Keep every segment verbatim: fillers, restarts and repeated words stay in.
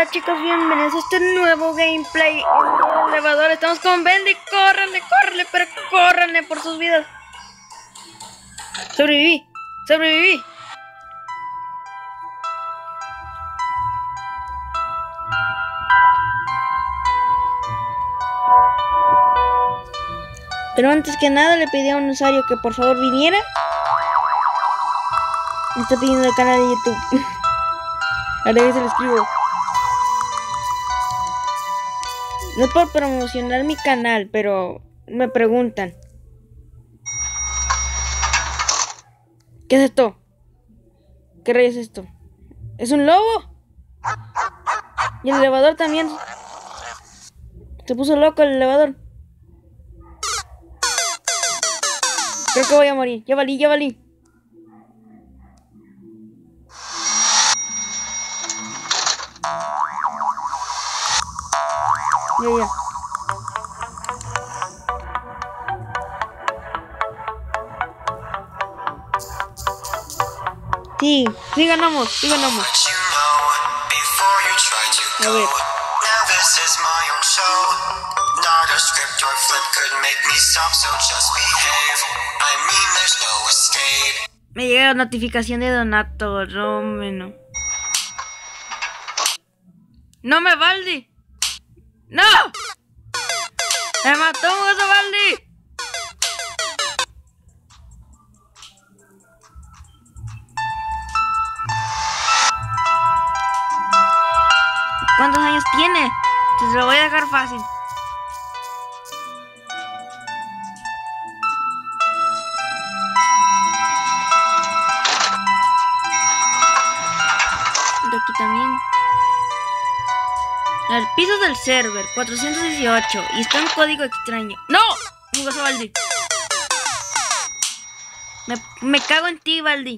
Hola chicos, bienvenidos a este nuevo gameplay en el elevador. Estamos con Bendy, córranle, córranle, pero córranle por sus vidas. Sobreviví, sobreviví. Pero antes que nada le pedí a un usuario que por favor viniera. Me está pidiendo el canal de YouTube. Ahora ya se lo escribo. No es por promocionar mi canal, pero me preguntan. ¿Qué es esto? ¿Qué rayos es esto? ¿Es un lobo? Y el elevador también. Se puso loco el elevador. Creo que voy a morir. Ya valí, ya valí. Ya, ya. Sí, sí ganamos, sí ganamos. A ver. Me llega la notificación de Donato, Romeno. ¡No me Baldi! ¡No! ¡Me mató ese Baldi! ¿Cuántos años tiene? Te lo voy a dejar fácil. De aquí también. El piso del server, cuatrocientos dieciocho. Y está un código extraño. ¡No! Me gozo, Baldi. Me, me cago en ti, Baldi.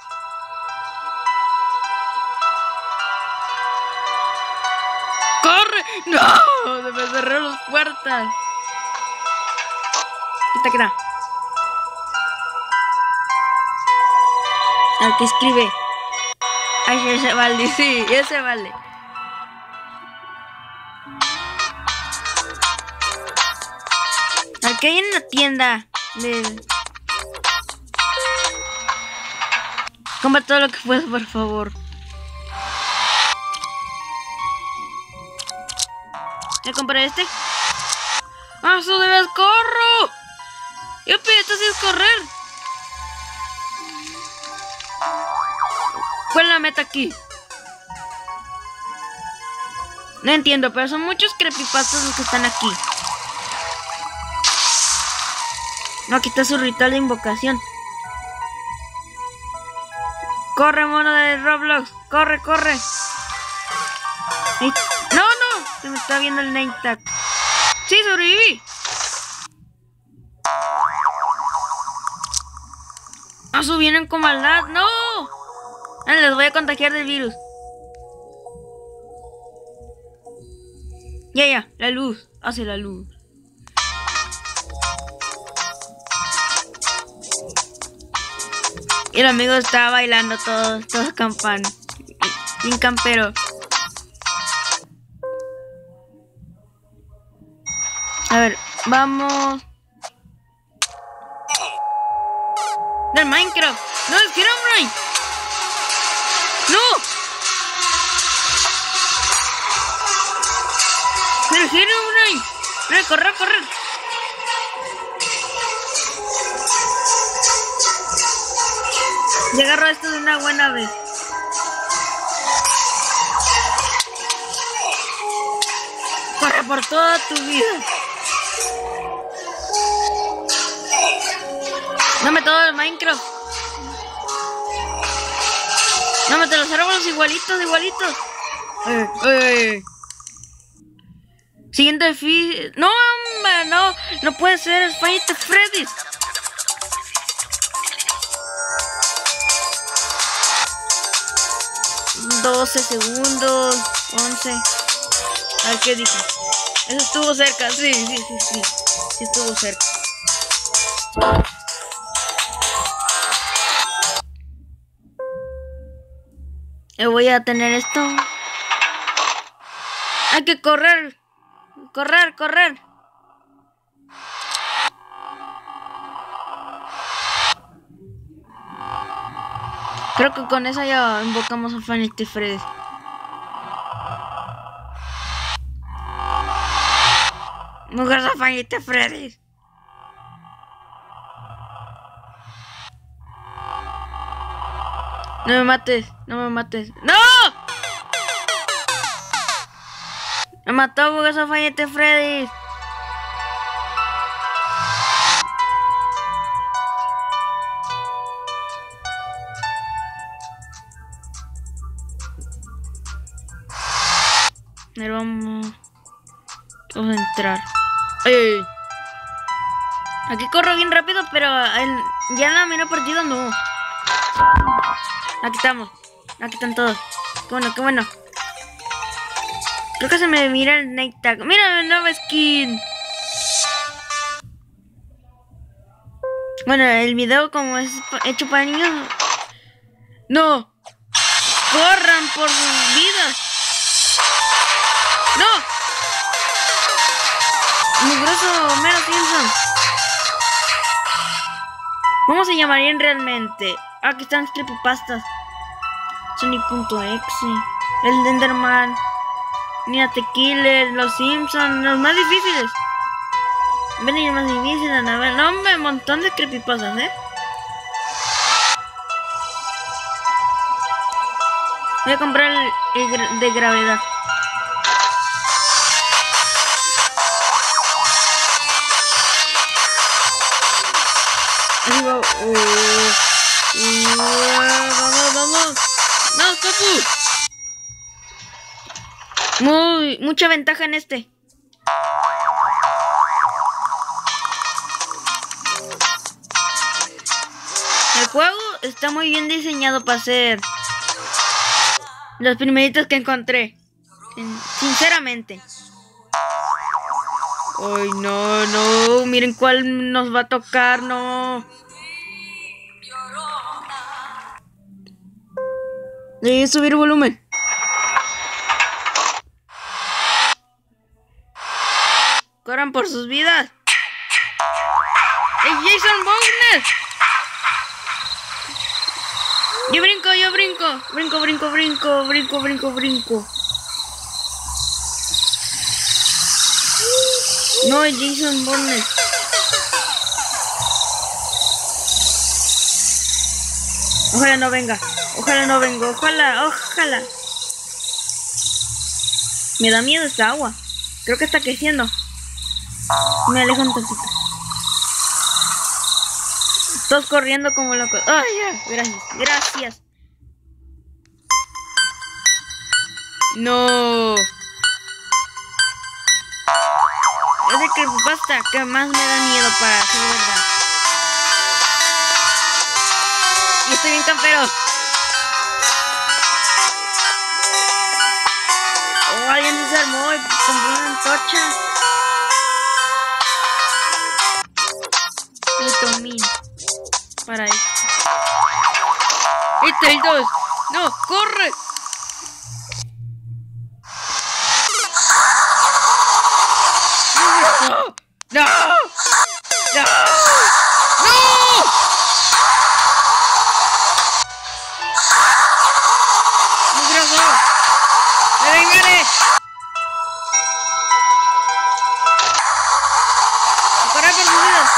¡Corre! ¡No! Se me cerraron las puertas. Quita, quita. Al que escribe. Ay, ese Baldi, sí, ese vale. Al que hay en la tienda de... Compra todo lo que puedas, por favor. ¿Le compré este? ¡Ah, eso debes corro! Yo pero esto sí es correr. ¿Cuál es la meta aquí? No entiendo, pero son muchos creepypastas los que están aquí. No, aquí está su ritual de invocación. Corre, mono de Roblox. Corre, corre. ¿Sí? No, no. Se me está viendo el name tag. Sí, sobreviví. No, su vienen con maldad. No. Ah, les voy a contagiar del virus. Ya, ya. La luz. Hace la luz. Y el amigo estaba bailando todo, todo campán. Bien campero. A ver, vamos. Del Minecraft. No, es Herobrine. No. Del Herobrine. Corre, corre, corre. Y agarro esto de una buena vez. Corre por toda tu vida. Dame todo el Minecraft. Dame los árboles igualitos, igualitos. Eh, eh. Siguiente fi... No, hombre, no. No puede ser. Es Five Nights at Freddy's. doce segundos, once. A ver qué dije. Eso estuvo cerca, sí, sí, sí, sí. Sí estuvo cerca. Yo voy a tener esto. Hay que correr. Correr, correr. Creo que con eso ya invocamos a Five Nights at Freddy's. Mujeres a Five Nights at Freddy's. No me mates, no me mates. ¡No! Me mató Mujeres a Five Nights at Freddy's. Pero vamos, vamos a entrar. Ay, ay, ay. Aquí corro bien rápido, pero el, ya en la mera partida no. Aquí estamos. Aquí están todos. Qué bueno, qué bueno. Creo que se me mira el Night Tag. Mira, nueva skin. Bueno, el video como es hecho para niños. No. Corran por sus vidas. ¡No! Mugroso Homero Simpson. ¿Cómo se llamarían realmente? Aquí están las creepypastas. Sonic.exe, el Enderman, Nina The Killer, los Simpsons, los más difíciles. Ven y más difíciles, a ver. No, hombre, un montón de creepypastas, ¿eh? Voy a comprar el, el de gravedad. Oh, oh, vamos, vamos. No, Capu. Muy, mucha ventaja en este. El juego está muy bien diseñado para ser los primeritos que encontré. Sinceramente. Ay, no, no. Miren cuál nos va a tocar, no. Debe subir volumen. Corran por sus vidas. ¡Ey, Jason Bourne! Yo brinco, yo brinco. Brinco, brinco, brinco, brinco, brinco, brinco. No, es Jason Bourne. Ojalá no venga. Ojalá no venga. Ojalá, ojalá. Me da miedo esta agua. Creo que está creciendo. Me alejo un tantito. Todos corriendo como locos. Ay, ya. Gracias, gracias. No. Es de creepypasta que más me da miedo, para ser verdad. Y estoy bien campero. Oh, alguien se armó y compró una antorcha. Vitamina para esto. Este es el dos. No, corre. No, no, no, no. Mugroso, me vengaré. Corre por su vida.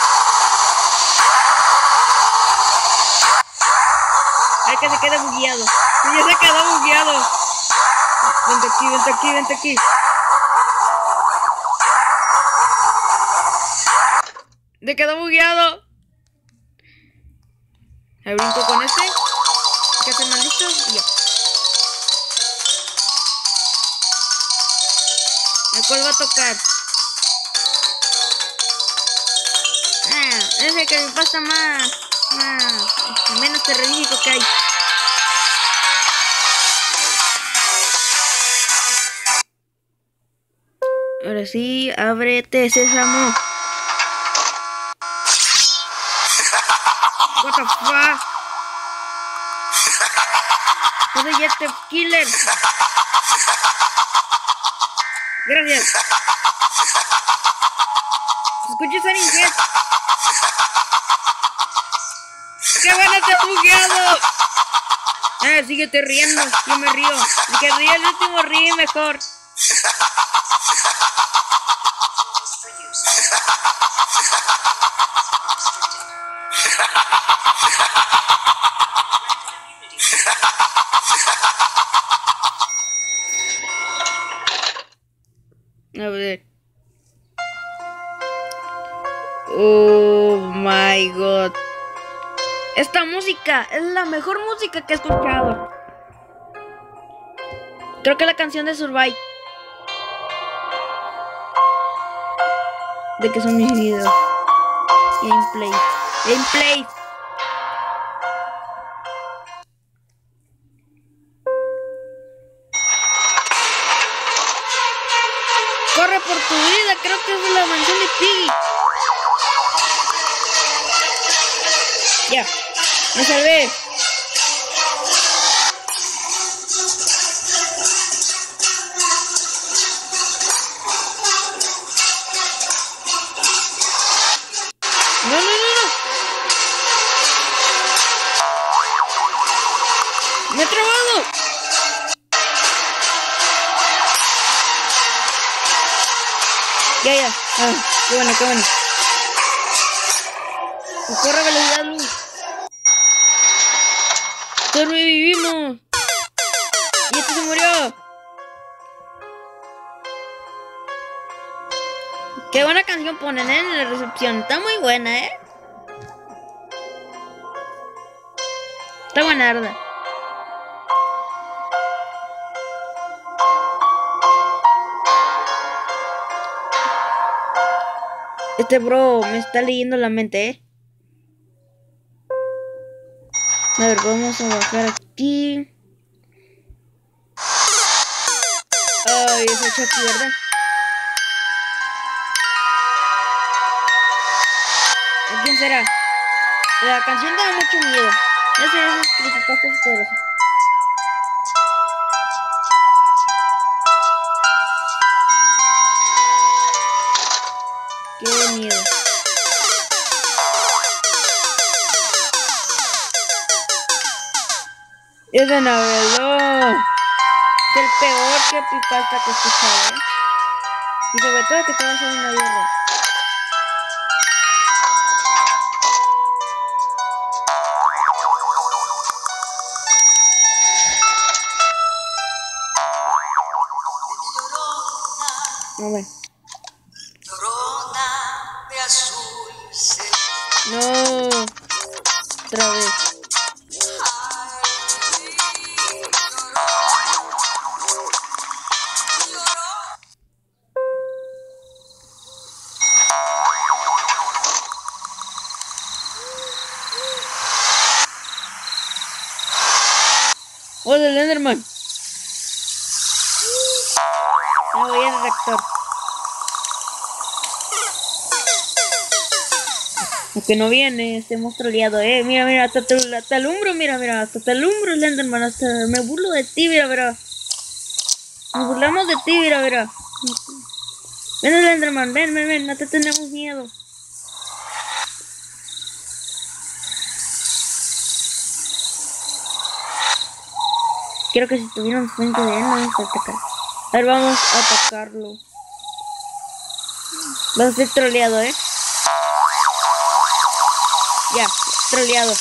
Hay que se quede bugueado. Ya se quedó bugueado. Vente aquí, vente aquí, vente aquí. Se quedó bugueado. Me brinco con este. Hay que hacer más listos y ya. ¿El cual va a tocar? Ah, es el que me pasa más. Más. Menos terrorífico que hay. Ahora sí, ábrete, sésamo. What the fuck? Soy este killer. Gracias. Escucha esa niñez. ¡Qué bueno te has bugueado! Eh, síguete riendo. Yo me río. El que ríe el último ríe mejor. A ver. Oh my god. Esta música es la mejor música que he escuchado. Creo que la canción de Survive. ¿De qué son mis videos? Gameplay. Gameplay. Corre por tu vida, creo que es la mansión de Piggy. Ya, me salvé. No, no, no, no. Me he trabado. Ya, ya. Ah, qué bueno, qué bueno. Corre a velocidad luz. Sobrevivimos. Y este se murió. Qué buena canción ponen, ¿eh? En la recepción. Está muy buena, ¿eh? Está buenarda. Este bro me está leyendo la mente, ¿eh? A ver, vamos a bajar aquí. Ay, ese Chucky, ¿verdad? ¿A quién será? La canción da mucho miedo. Ya sé, esos creepypastas poderosos. Qué miedo. Es de noveló. Es el peor creepypasta que he escuchado, ¿eh? Y sobre todo que está basado en una guerra. A ver. No. Otra vez. Hola, el Enderman. Me voy al reactor. Aunque no viene, este monstruo liado, eh. Mira, mira, hasta te, te alumbro, mira, mira, hasta te alumbro, el Enderman. Hasta me burlo de ti, mira, mira. Nos burlamos de ti, mira, mira. Ven, el Enderman, ven, ven, ven, no te tenemos miedo. Quiero que si tuviéramos frente de él, no vamos a atacar. A ver, vamos a atacarlo. Vas a ser troleado, eh. Ya, troleado.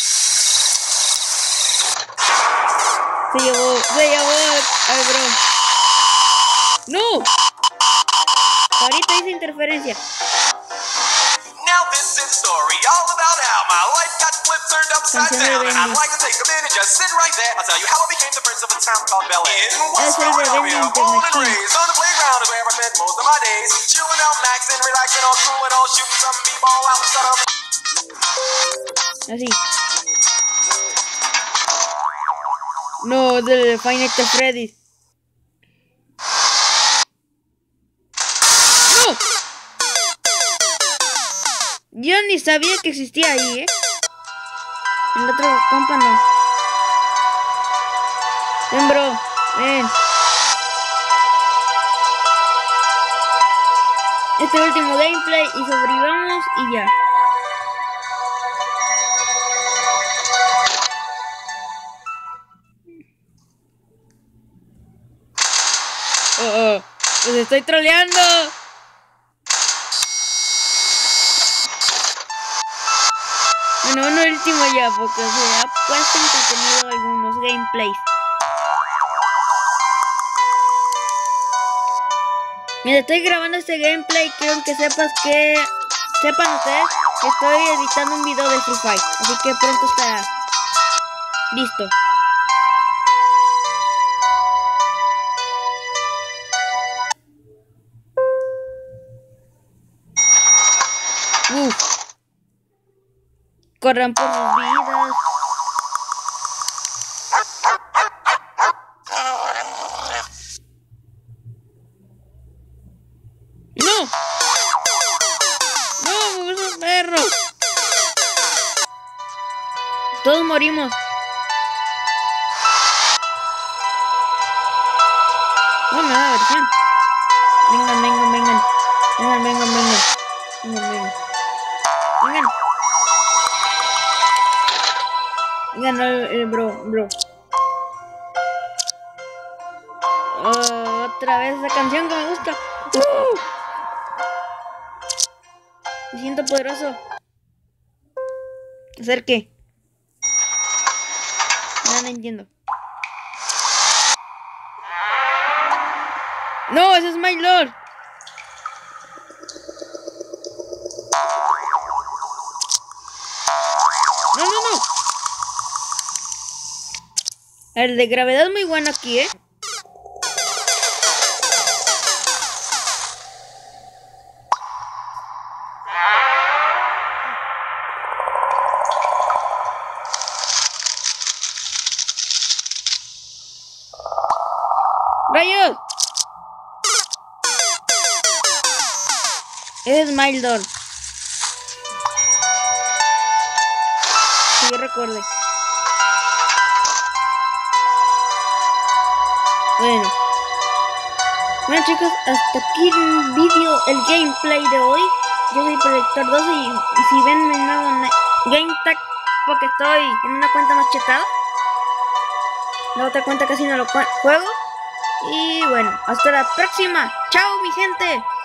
Se llevó, se llevó. Ay, bro. ¡No! Ahorita hice interferencia. Now this is story all about how my life got flipped, turned upside down, and I'd like to take a minute, just sit right there. I'll tell you how I became the prince of a town called Bel Air. In West Philadelphia, born and raised on the playground is where I spent most of my days, chilling out, maxing, relaxing, all cool and all shooting some b-ball outside of. Así. No, del Five Nights at Freddy's. ¡No! Yo ni sabía que existía ahí, ¿eh? El otro compa no. Ven, bro. Ven. este último gameplay y sobrevivamos y ya. Oh, oh, pues estoy troleando. Bueno, uno último ya, porque se ha puesto entretenido algunos gameplays. Mira, estoy grabando este gameplay, quiero que sepas que... Sepan ustedes que estoy editando un video de Free Fire, así que pronto estará listo. Uf. Corran por sus vidas. ¡No! ¡No, me gusta el perro! Todos morimos. No, me da versión. Vengan, vengan, vengan. Vengan, vengan, vengan. Vengan, vengan. Vengan. Vengan, no, eh, bro, bro. Oh, otra vez esa canción que me gusta. Uh. Me siento poderoso. ¿Hacer qué? No, no entiendo. No, ese es My Lord. No, no, no. El de gravedad es muy bueno aquí, ¿eh? ¡Rayos! Ese es My Lord. Que yo recuerde. Bueno. Bueno chicos, hasta aquí el vídeo, el gameplay de hoy. Yo soy Proyector doce y, y si ven mi nuevo Game Tag, porque estoy en una cuenta más chetada. La otra cuenta casi no lo juego. Y bueno, hasta la próxima. Chao mi gente.